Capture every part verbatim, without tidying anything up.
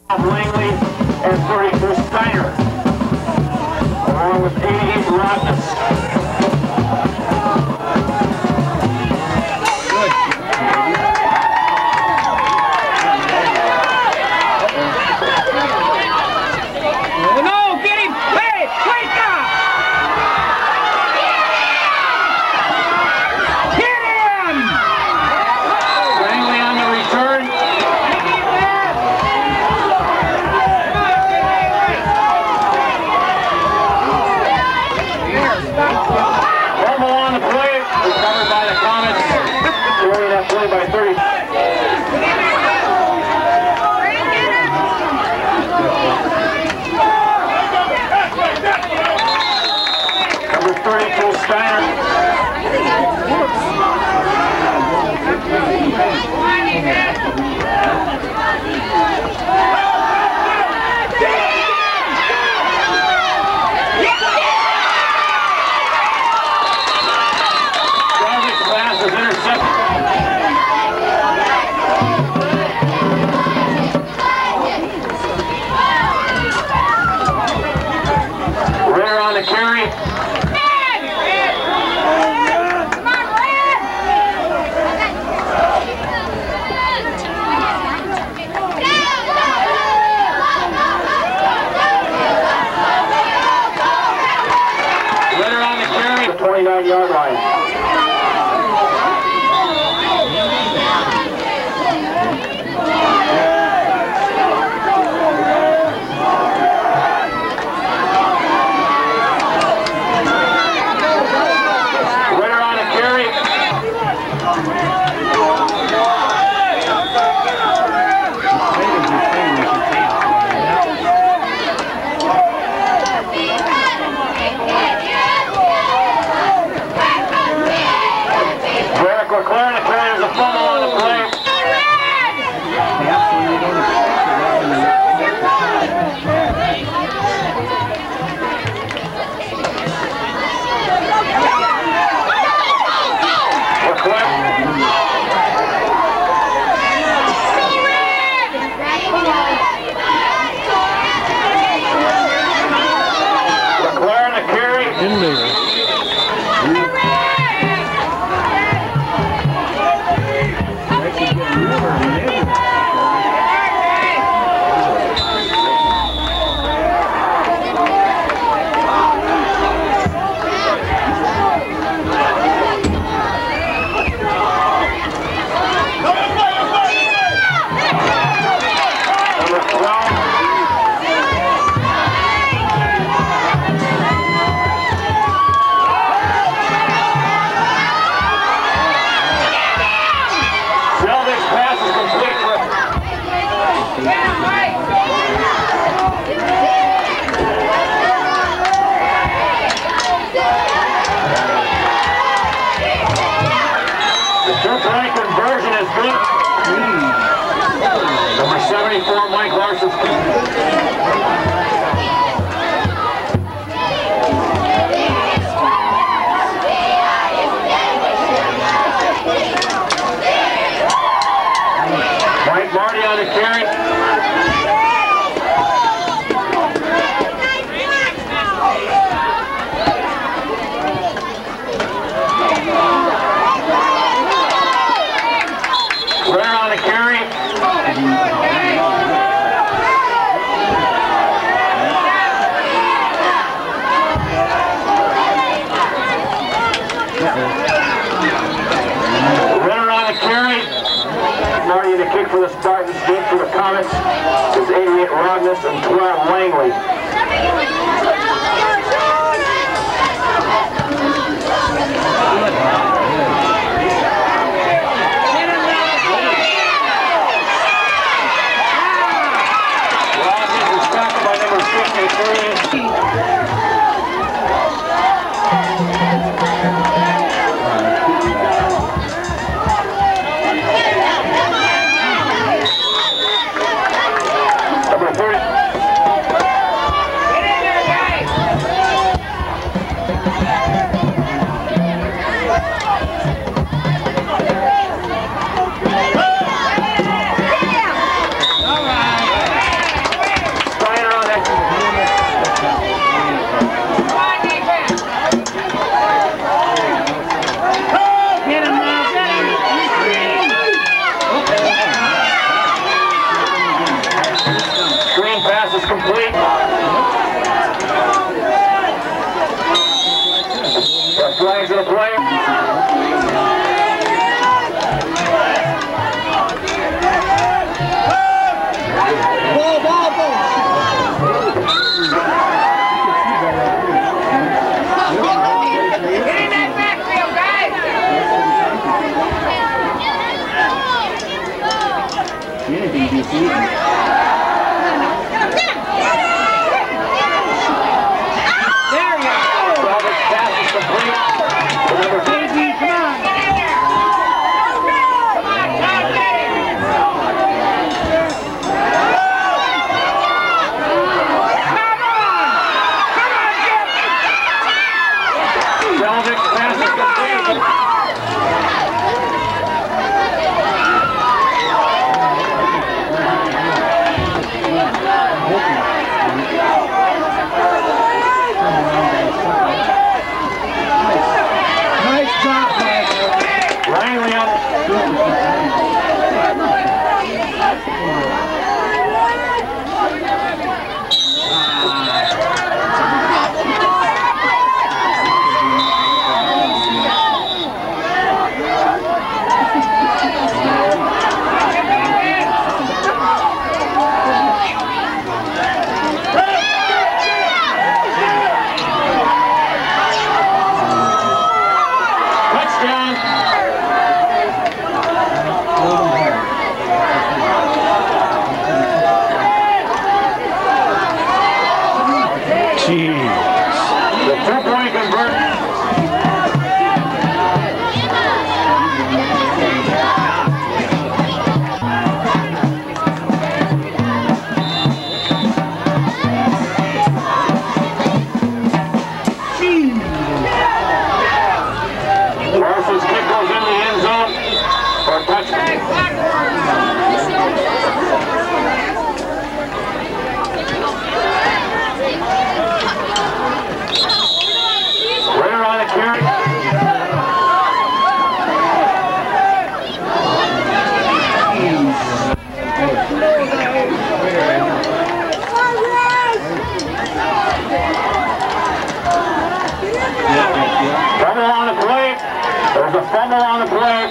Langley and thirty-two Steiner, along with eighty-eight Rodness. twenty-nine yard line. Winner on a carry. Kick for the start and skate for the Comets is eighty-eight Rodness and twelve Langley. Rodness is tackled by number fifty-three. Anything beats eating. There you go. Salvage pass is complete. Number fifty, come on. Salvage pass is complete. Fumble on the play.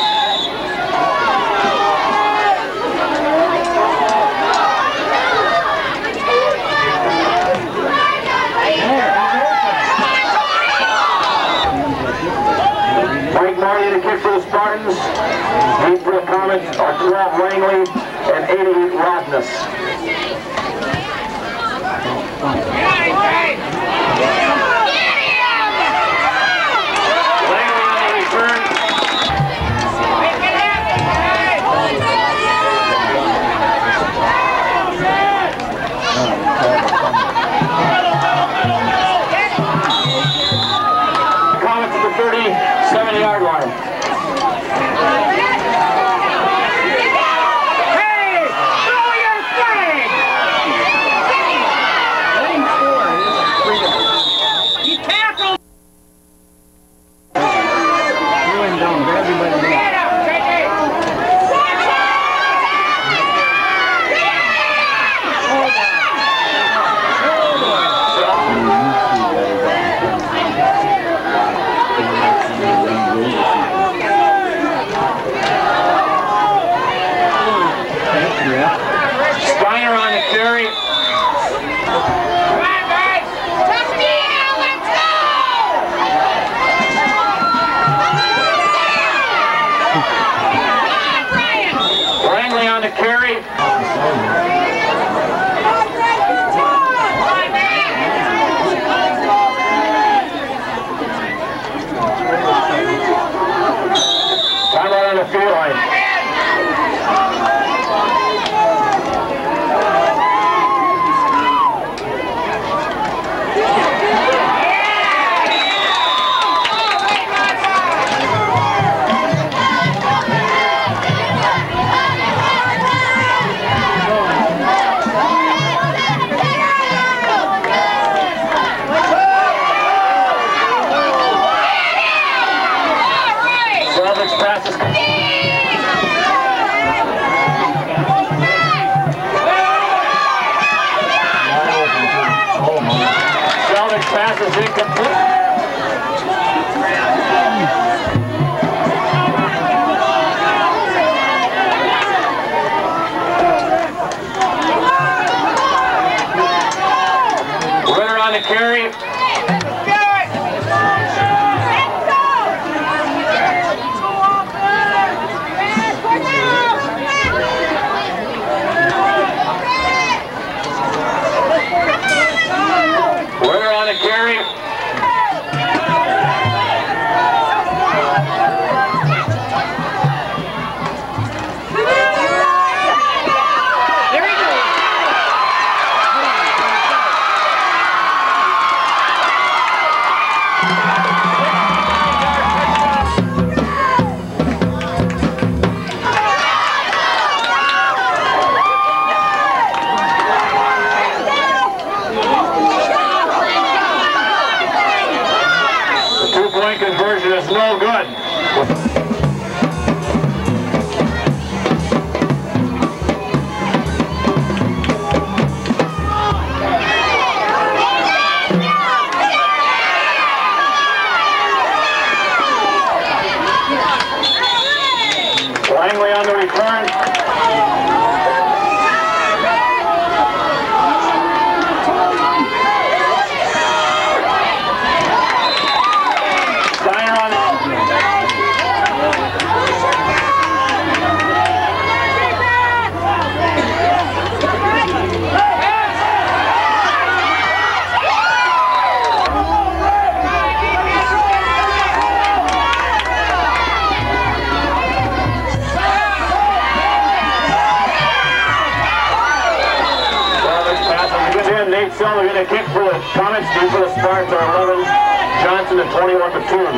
Mike Marty to kick for the Spartans. Eight for the Comets are twelve Langley and eighty-eight Rodness. thirty-seven yard line. Hey! Throw your flag! He tackled! Going down, grab him by the neck. Get up, J J! Steiner on the carry. Come on, guys! Touchdown! Let's go! Langley on the carry. Time out on the field line. gentlemen, we're going to kick for the Comets, due for the Spartans are eleven, Johnson and twenty-one Bethune.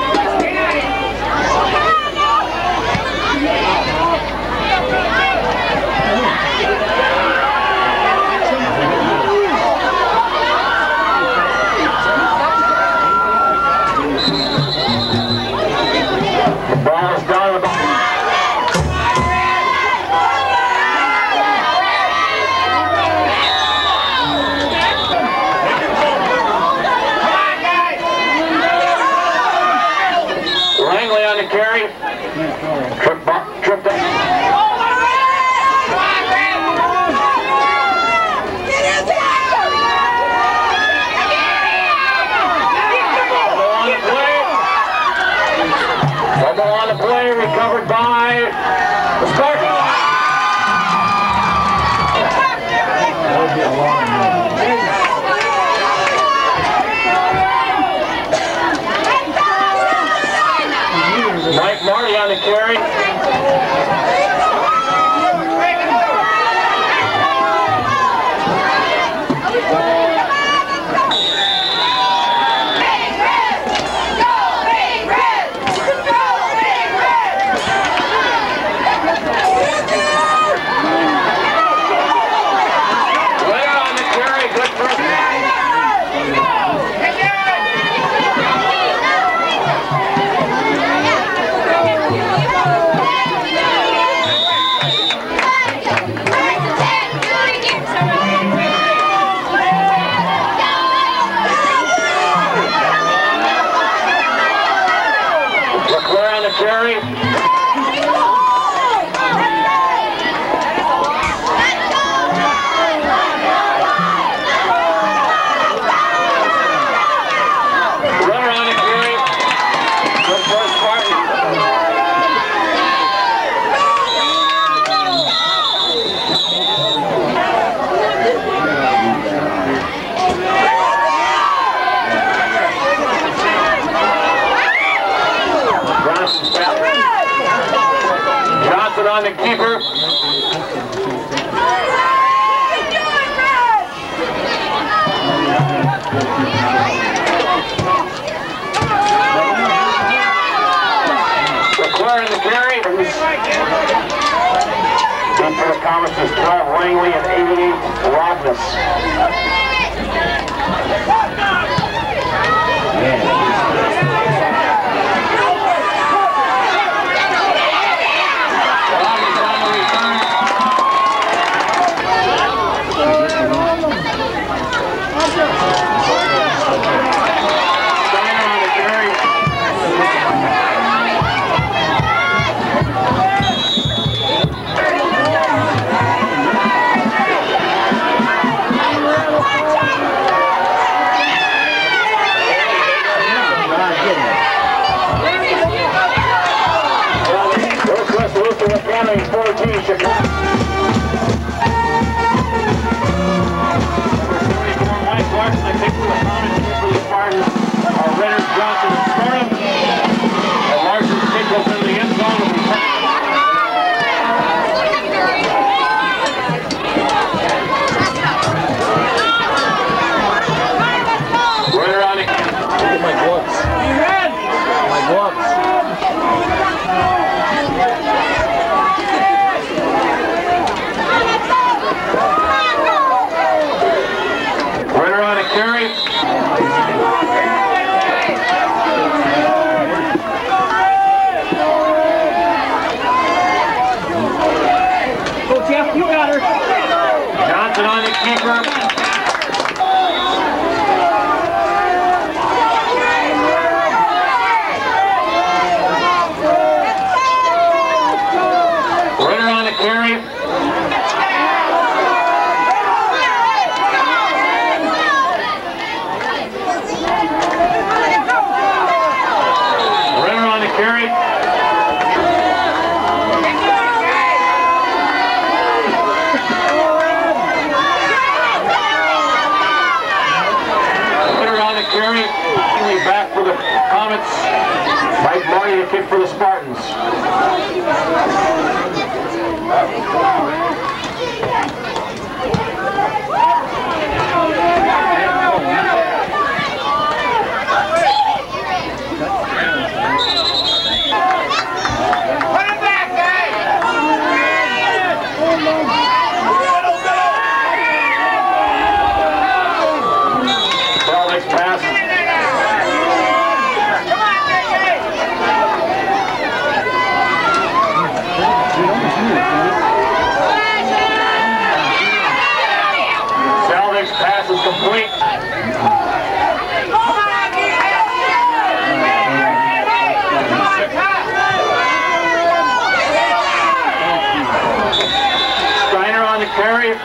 The ball is down. Langley on the carry. Trip up, tripped up. Bubble on the play, recovered by the Spartans. Mike Marty on the carry. Carry. Runner on the carry. Good for Spartan. Johnson on the keeper. Declaring the carry. Good for the Comets is twelve Langley and eighty-eight Rodness. Lutheran fourteen, Chicago. Mike Larson, I think for the Comets, for the Spartans, are Reynolds, Johnson, and Storm. And Larson's kick goes into the end zone. Will be Runner on it. Look at my gloves. My gloves. Carry. Go Jeff, you got her. Johnson on the keeper. Runner on the carry. Carry. Runner on the carry. Back for the Comets. Mike Marty to kick for the Spartans. carry.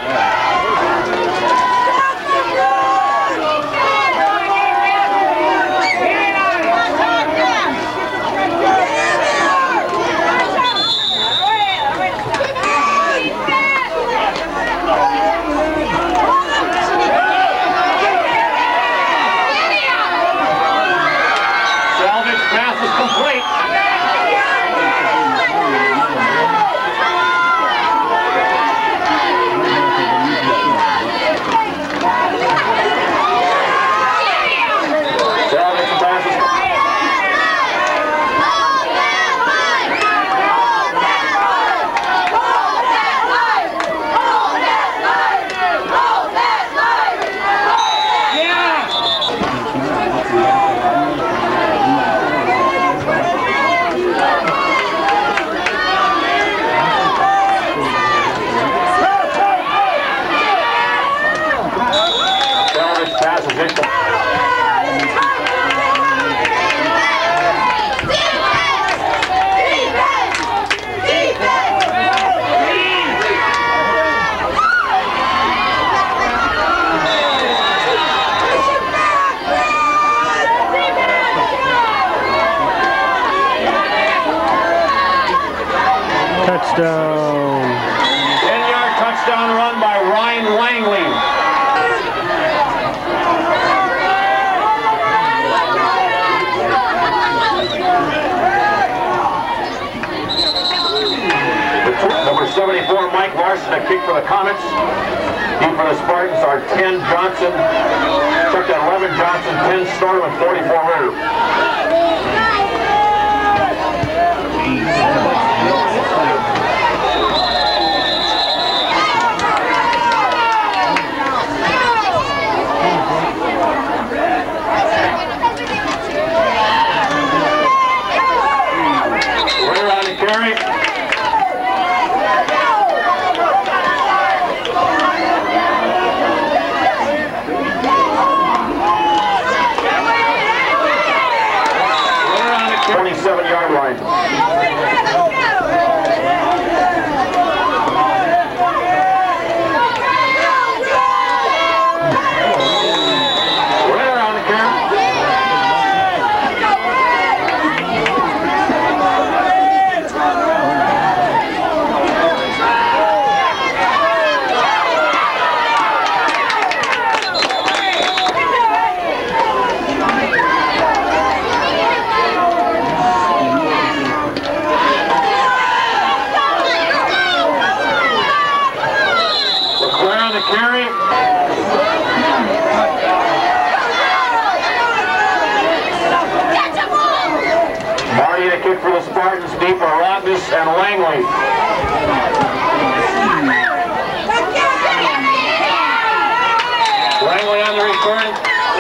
Salvage pass is complete. Touchdown. ten-yard touchdown run by Ryan Langley. Number seventy-four, Mike Larson, a kick for the Comets. Deep for the Spartans are ten, Johnson. Took that eleven, Johnson, ten, Storm, and forty-four, Ritter. Ritter on the carry. twenty-seven-yard line. Ritter on the carry. Carry. Marty a kick for the Spartans, deep for Rodness and Langley. Langley on the return.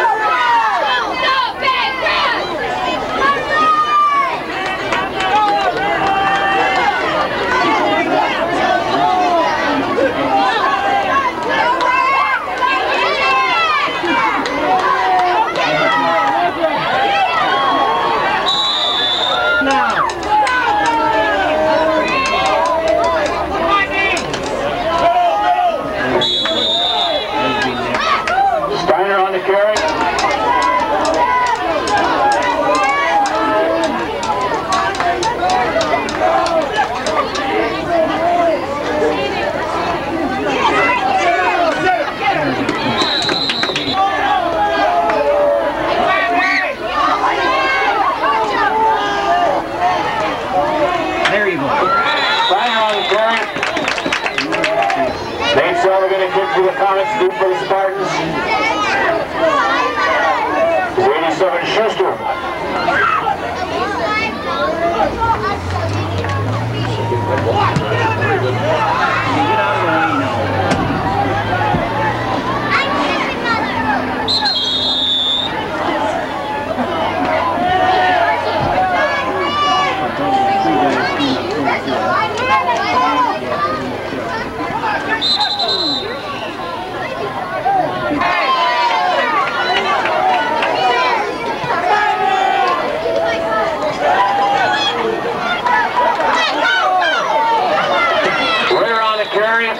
To the Comets, deep for the Spartans. eighty-seven, Schuster.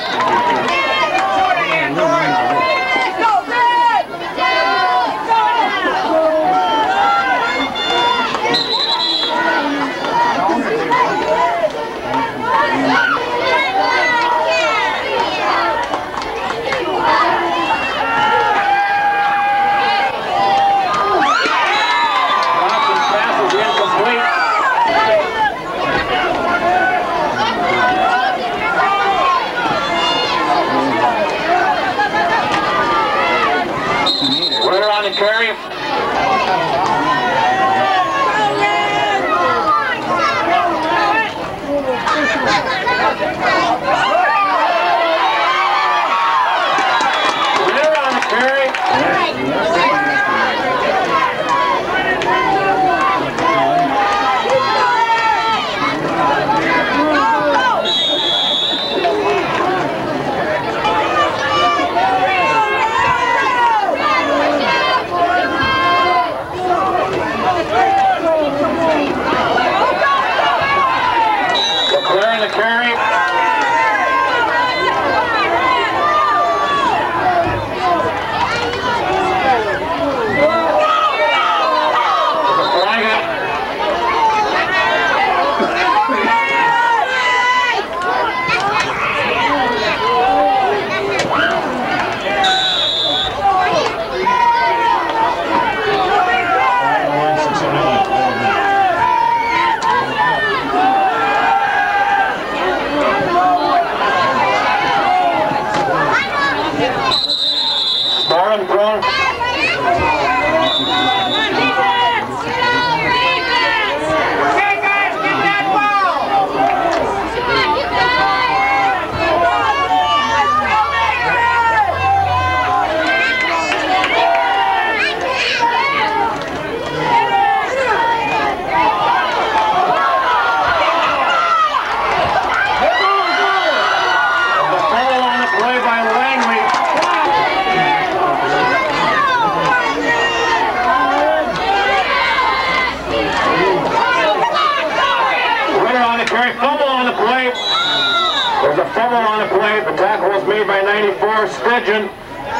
Fumble on the play. The tackle was made by ninety-four, Sturgeon.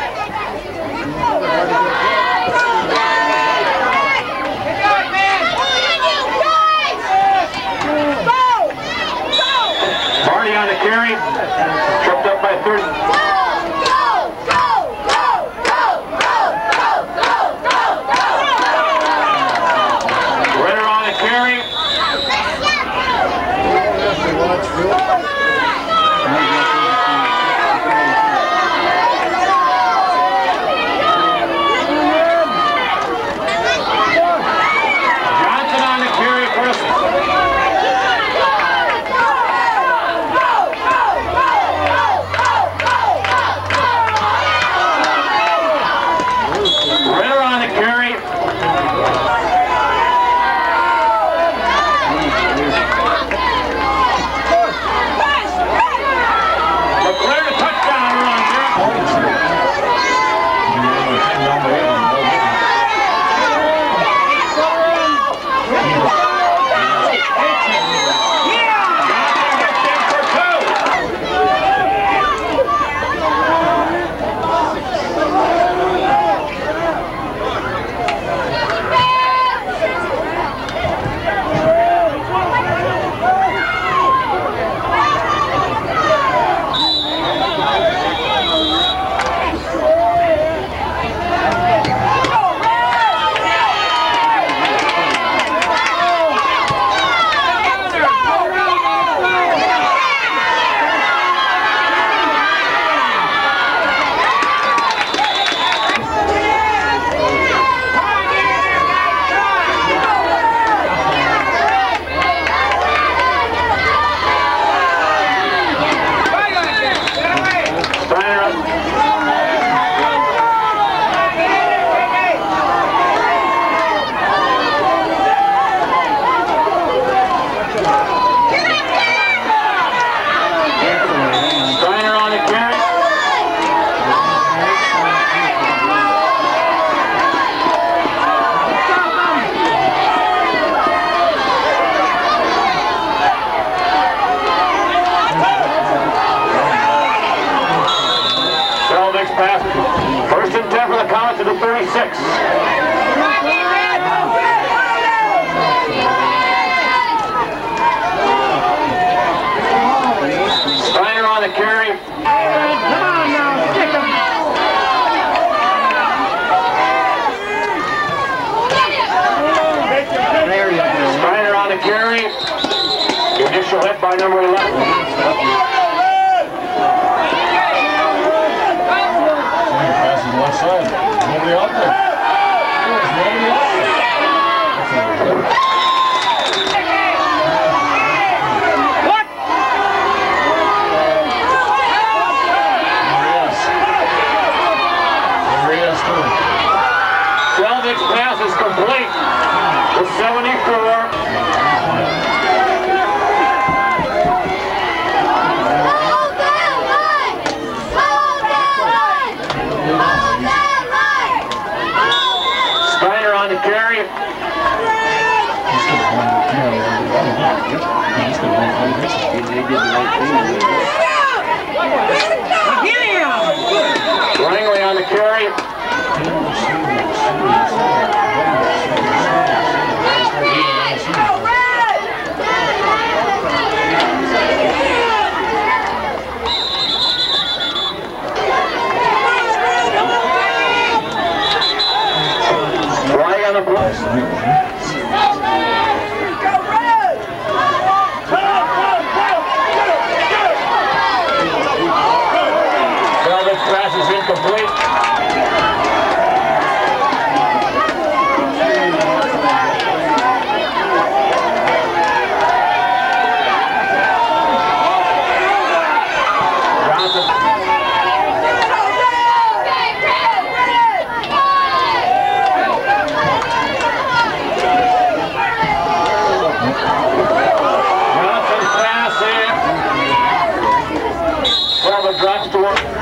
Marty on the carry. Tripped up by thirty. Johnson to thirty-six. Steiner on the carry. Steiner on the carry. The initial hit by number eleven. Left side. Nobody out there. There's nobody out there. What? There he is. There he is too. Selvig's pass is complete. The seventy-four. On the carry. Langley on the carry. On the play. Selvig's pass is incomplete. Johnson. Drops to one.